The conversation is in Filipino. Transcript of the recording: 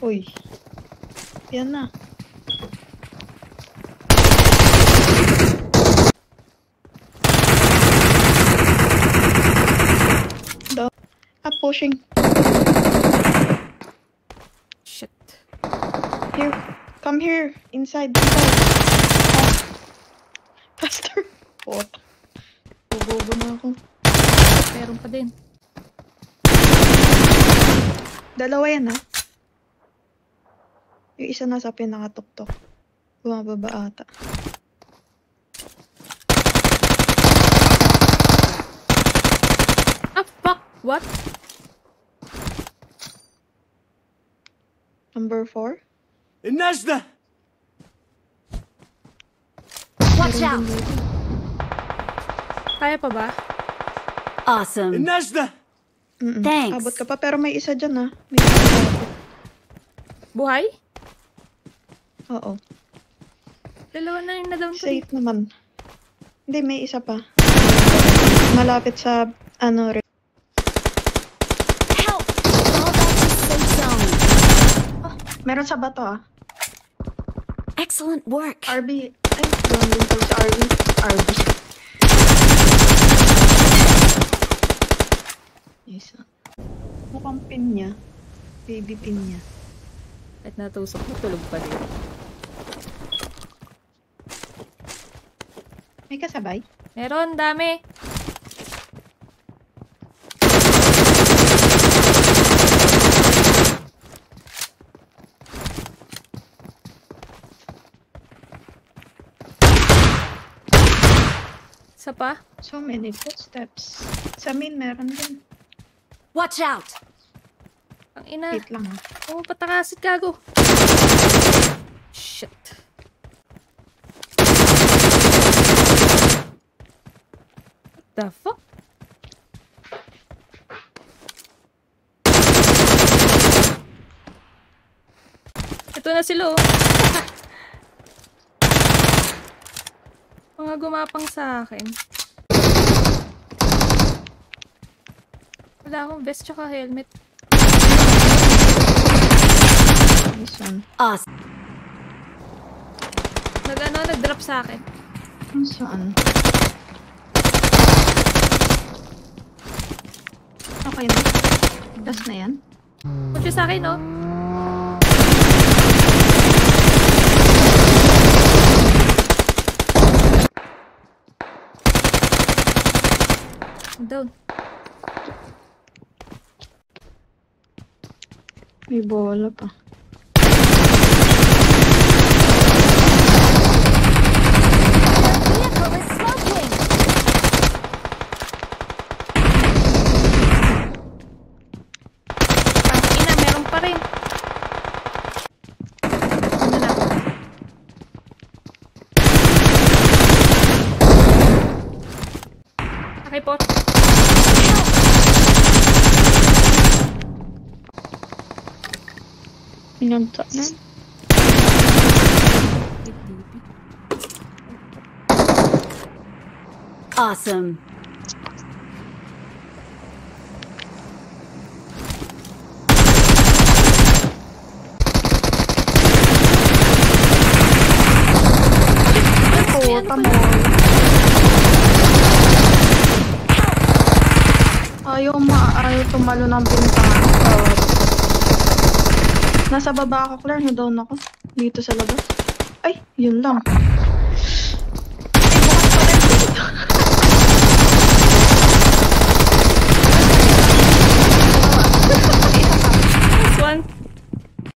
Uy. Yan na. Down. Pushing. Shit. Here. Come here. Inside. Faster. What? Bobo na ako. Meron pa din. Dalawa yan ha. Yung isa nasa pinakatuktok. Bumababa ata. Ah, fuck! What? Number 4. الناس ده Watch out! Kaya pa ba? Awesome. الناس ده Thanks. Abot ka pa pero may isa dyan ha. May isa. Buhay? Oo. Dalawa na yung na-down ko. Safe naman. Hindi, may isa pa. Malapit sa ano rin. Help! All back to safe zone. Meron sa bato ah. Excellent work. RB. Ay, doon din pala sa RB. RB. Yes. Mukhang pin niya. Baby pin niya. At natusok, natulog pa din. May kasabay? Meron, dami. Isa pa? So many footsteps. Sa main meron din. Watch out! Ang ina. Wait lang ah. Oo, patakasit gago. Shit. What the fuck? Ito na sila oh. Mga gumapang sa akin. Wala akong vest tsaka helmet. This one. Awesome. Nag-drop sa akin. Saan? Okay na. Das na yan. Punta sa akin oh. I'm down. May bola pa. Vehicle is smoking! Ang ina, meron pa rin. Ano na? Okay po. Pinunta na. Awesome. Oo, tamo. Ayaw tumalo ng bintana. Nasa baba ako, Claire. Down ako. Dito sa labas. Ay, yun lang.